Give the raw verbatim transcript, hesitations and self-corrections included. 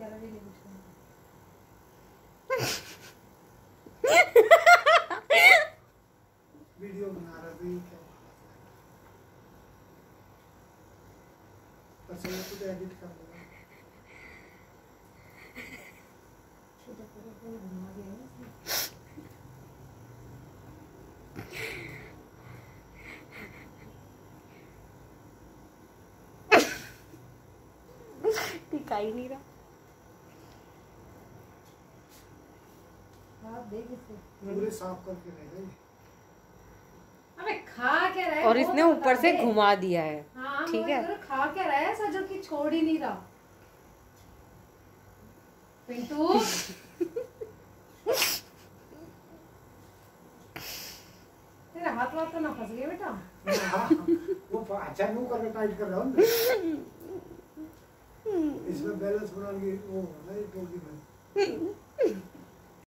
वगैरह भी नहीं कुछ वीडियो बना रहा था क्या बस ये तो एडिट कर लूंगा छोटा छोटा फोन घुमा दिया है इसमें टिका ही नहीं रहा। आप देख इसे पूरे साफ करके रहेगा ये। अबे खा क्या रहा है और इसने ऊपर से घुमा दिया है। हाँ ठीक है खा क्या रहा है ऐसा जो कि छोड़ ही नहीं रहा। पिंटू तेरे हाथ वाथ तो ना फंस गए बेटा। हाँ, वो अच्छा मुंह करके टाइट कर रहा हूँ इसमें बैलेंस बनाने की वो होना है टोपी में।